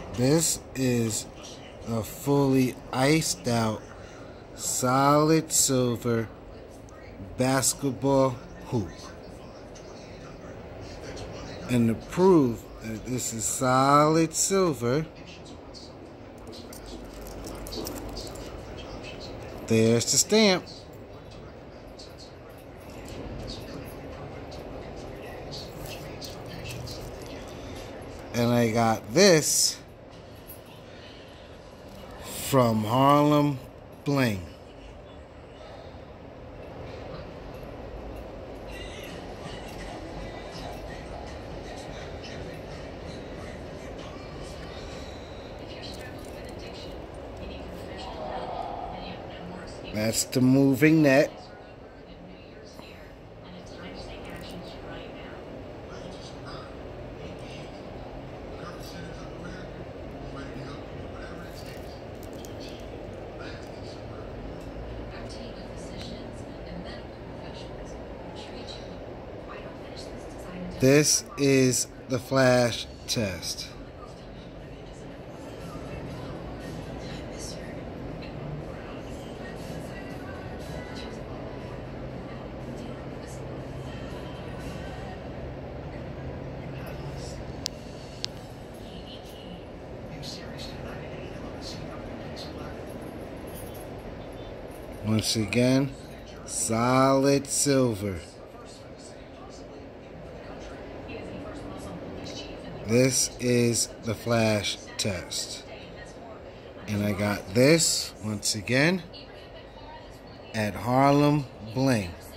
This is a fully iced out solid silver basketball hoop. And to prove that this is solid silver, there's the stamp. And I got this from Harlembling. That's the moving net. This is the flash test. Once again, solid silver. This is the flash test. And I got this, once again, at Harlembling.